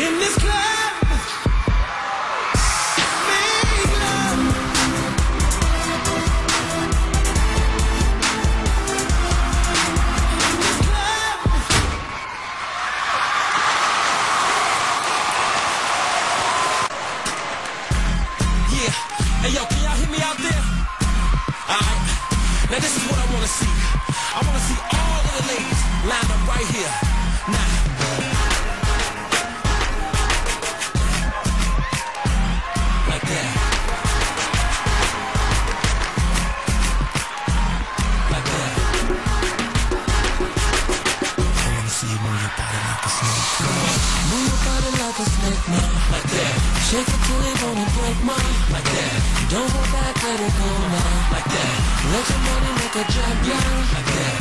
in this club. Make love. In this club. Yeah. Hey yo, can y'all hear me out there? Alright. Now this is what I wanna see. I wanna see all of the ladies lined up right here. Now. Like that. Like that. I wanna see you move your body like a snake. Move your body like a snake, man. Like that. Shake it till it wanna break, man. Like that. Don't go back, let it go, man. Like that. Let your money make a jump, man. Like that.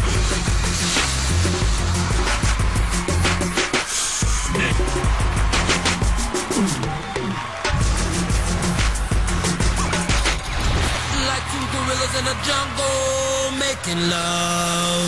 Like two gorillas in a jungle making love.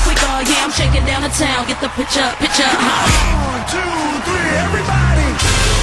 Town, get the picture. 1, 2, 3, everybody!